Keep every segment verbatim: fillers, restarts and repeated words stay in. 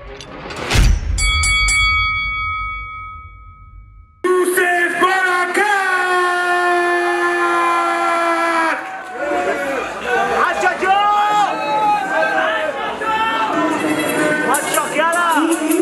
يوسف بركات. عشا جو عشا يلا.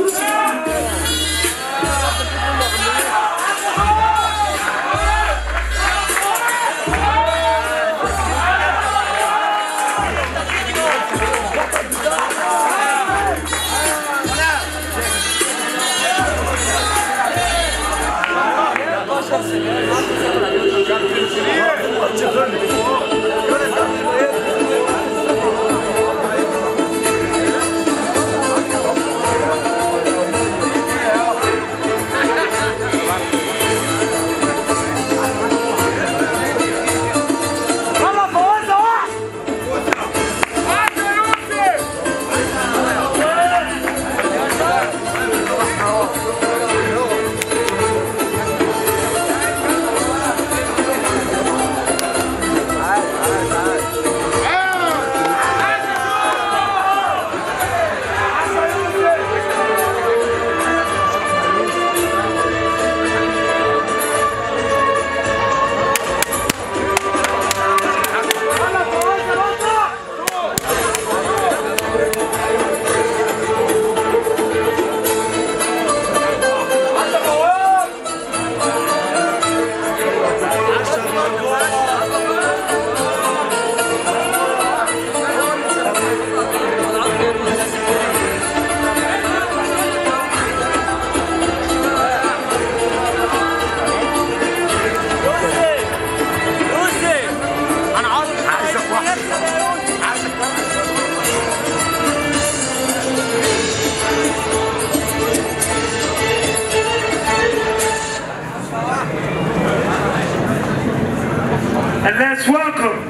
And let's welcome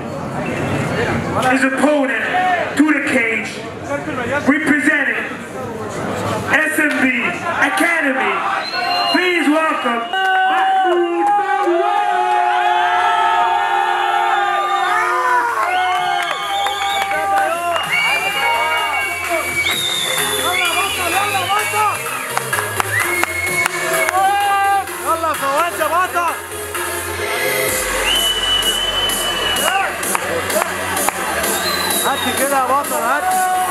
his opponent to the cage, representing S M B Academy. Please welcome Mahmoud. يلا فواز يا بطل. هات كده يا بطل هات.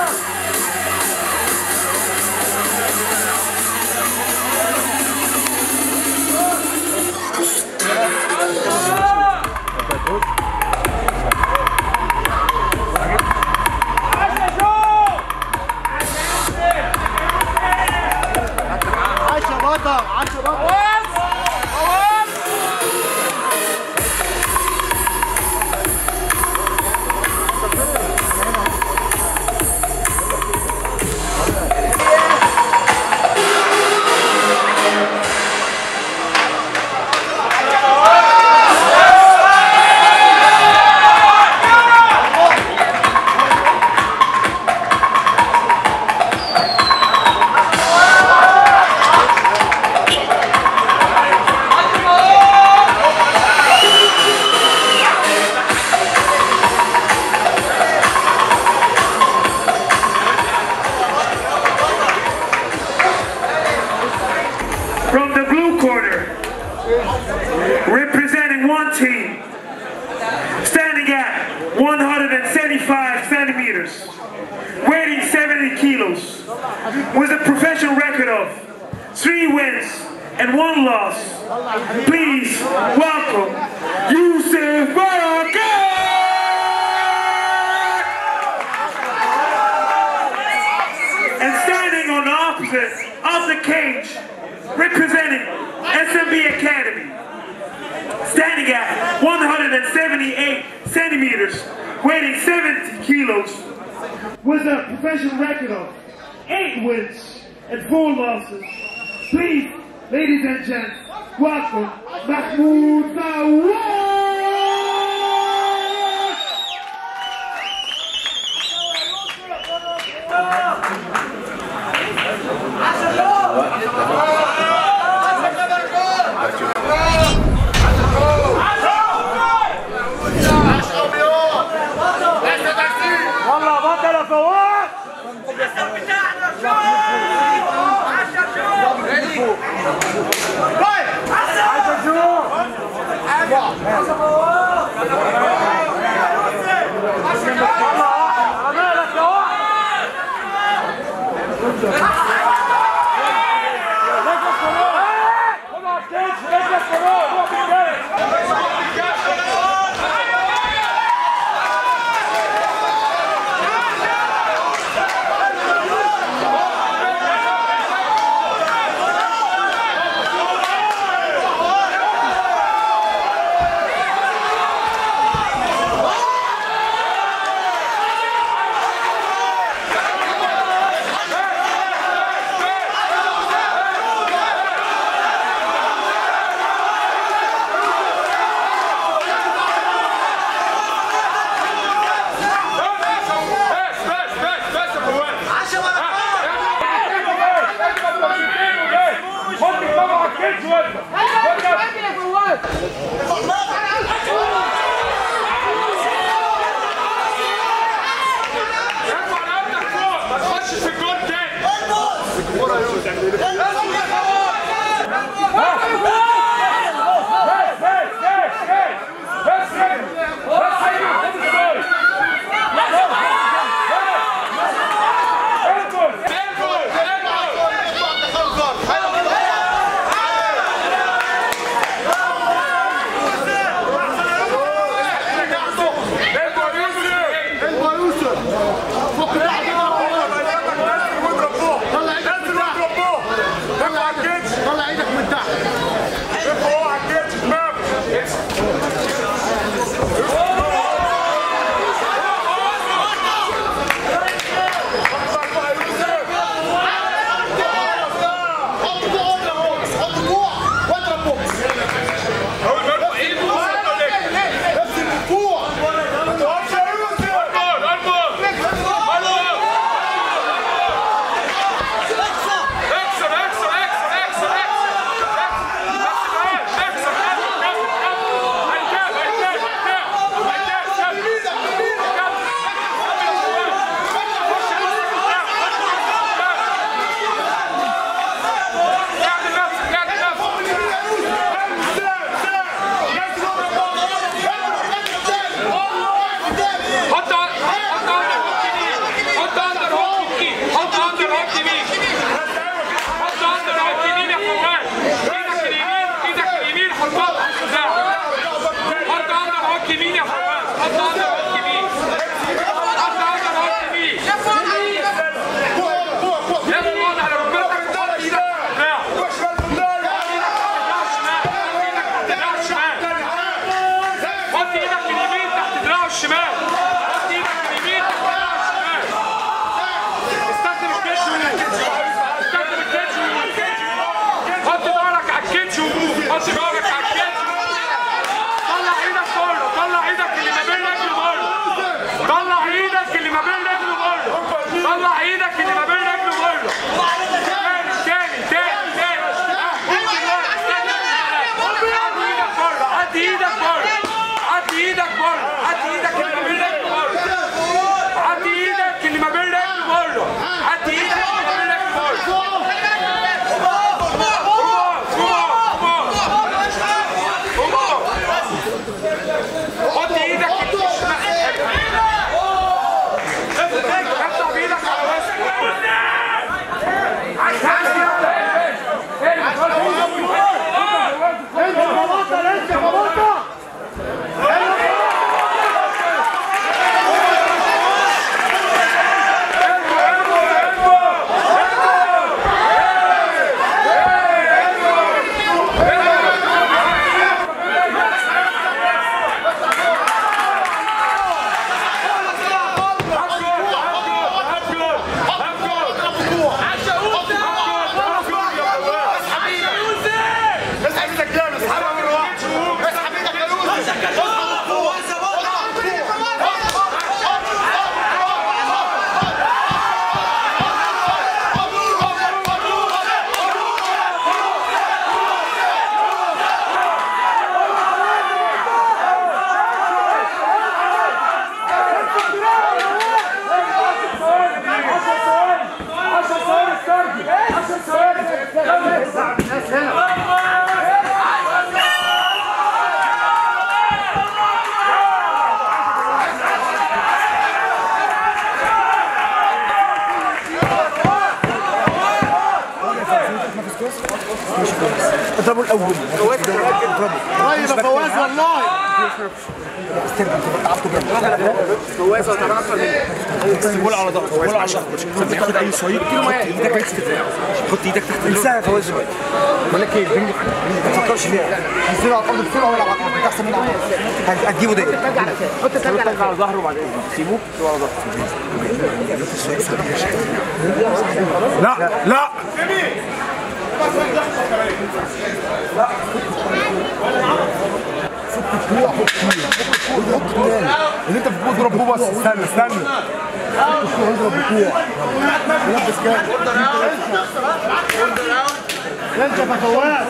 عاش يا بطل عاش يا بطل. From the blue corner, representing one team, standing at one hundred seventy-five centimeters, weighing seventy kilos, with a professional record of three wins and one loss. Please welcome Yousef Barakat! And standing on the opposite of the cage, representing S M B Academy, standing at one hundred seventy-eight centimeters, weighing seventy kilos, with a professional record of eight wins and four losses. Please, ladies and gents, welcome Mahmoud Fawaz! والله بطل يا فواز. ماشي كويس. اضربه الاول. اضربه. طيب يا فواز والله. استرجع انت عرفته جامد. فواز انا اكتر منك. بول على ضغط، بول على ضغط. لما ياخد اي صعيد حط ايدك تحت كتفه. حط ايدك تحت انساها يا فواز دلوقتي. بقول لك ايه البنج ما تفكرش فيها. نزله على الارض بسرعه ولا على الارض انت احسن منه. هتجيبه ده. حط ترجع على ظهره وبعدين سيبه على ظهره. لا لا اللي انت بتقول اضرب بوه بس استنى استنى اضرب بكوع لبس كام انت يا فواز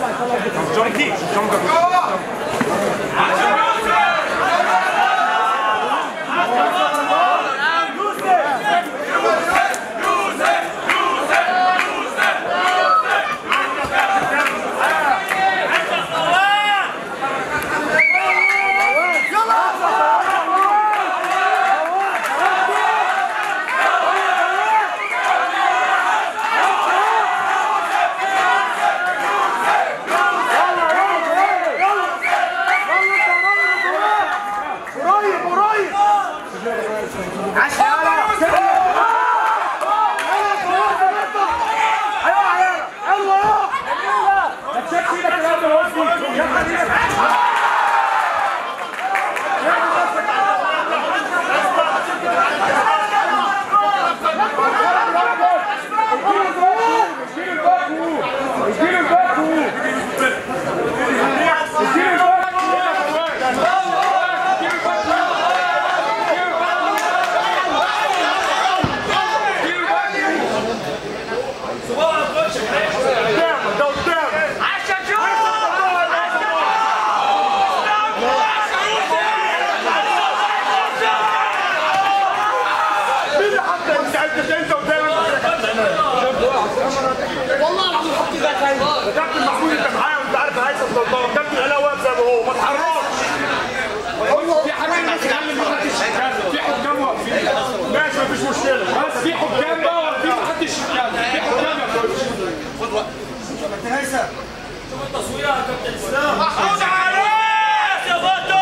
والله العظيم حط ايدك هنا. كابتن محمود انت معايا وانت عارف عايز الضربه، كابتن علاء واقف زي ما هو ما تحركش. في حاجه بتتكلم محدش يتكلم، في حكام واقفين. ماشي مفيش مشكله، بس في حكام بقى واقفين محدش يتكلم، في حكام يا كوتش. خد وقت. كابتن هيثم شوف التصوير يا كابتن اسلام. محمود عليك يا بطل.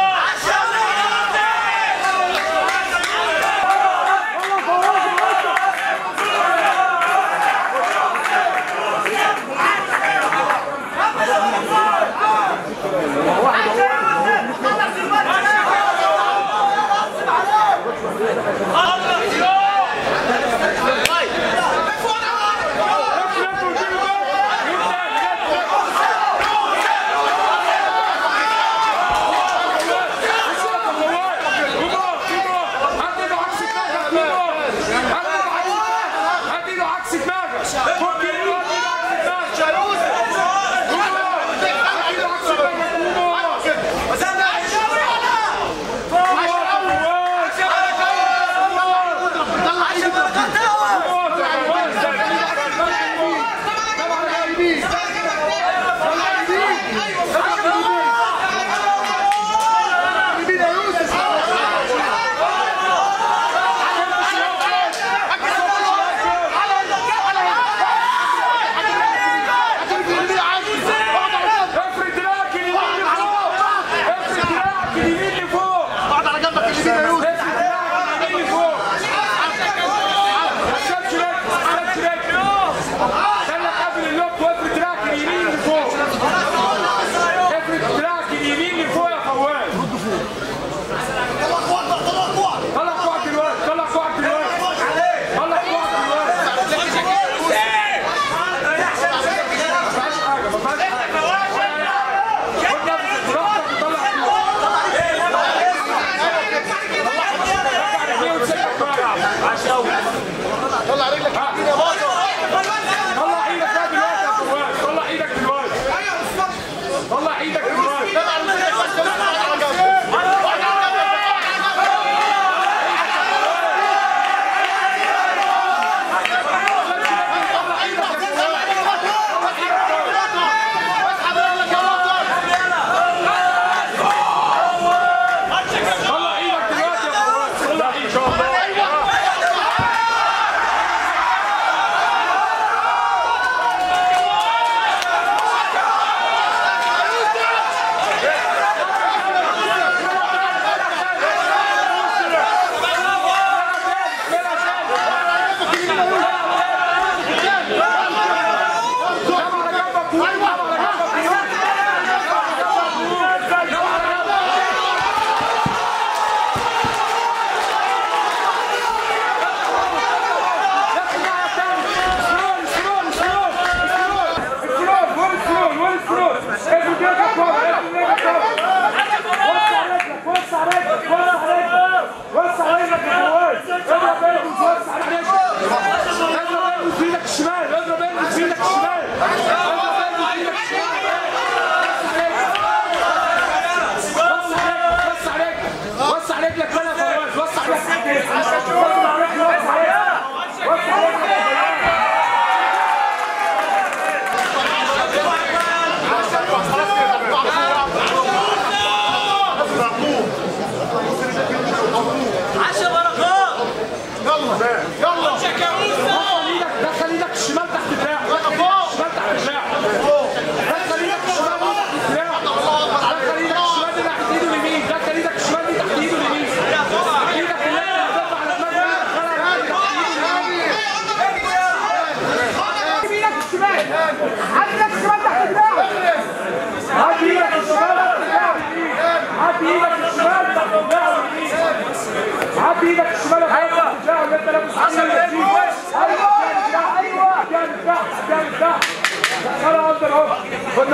عدي ايدك الشمال ايوه انت لابس ايوه ايوه ايوه جامد تحت جامد تحت دخلها اندر اهو خد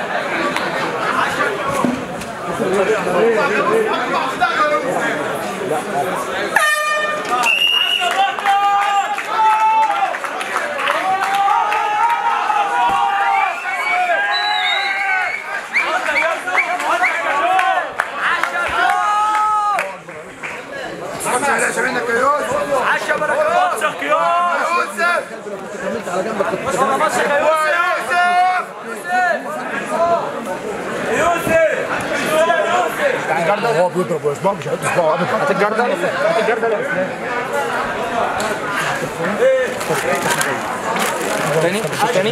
عشا بركات يا يوسف كملت على جنبك كنت يا يوسف يوسف هو بيضرب ويصبح مش هيحط صباعه ابدا. هات الجردل هات الجردل يا اسلام. تاني تاني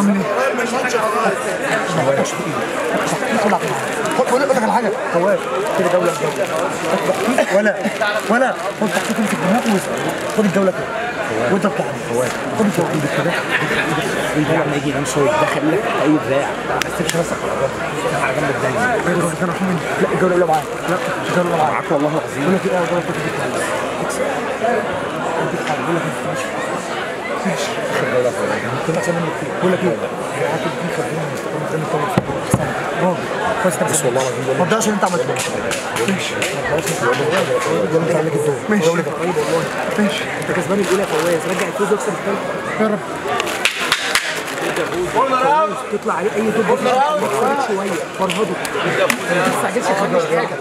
خد ولا اقول لك على حاجه فواز كده جوله ولا ولا خد تحتك امسك دماغك خد الجوله كده وانت بتاع فواز خد الجوله كده ايده لما يجي ينام شويه دخل لك اي دراع ما تسيبش راسك على جنب دايما لا الجوله الاولى معاك لا الجوله الاولى معاك والله العظيم ولا في ايه الجوله كده اكسب انت حاجه ولا ماشي ماشي الجوله كده احسن منك كتير بقول لك ايه هات دي خلينا نستقبل تاني طول احسن برافو بس والله العظيم ما تقدرش انت عملت ماشي ماشي عليك الدور ماشي طيب والله ماشي انت كسبان الاولى يا فواز رجع الفوز واكسب الثالث يا رب تطلع عليه اي دور فرهده شويه فرهده ما تستعجلش يا خليش حاجه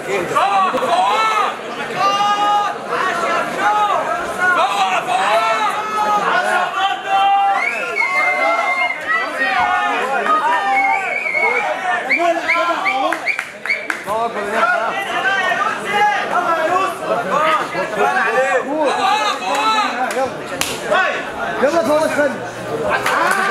يلا فوز خلي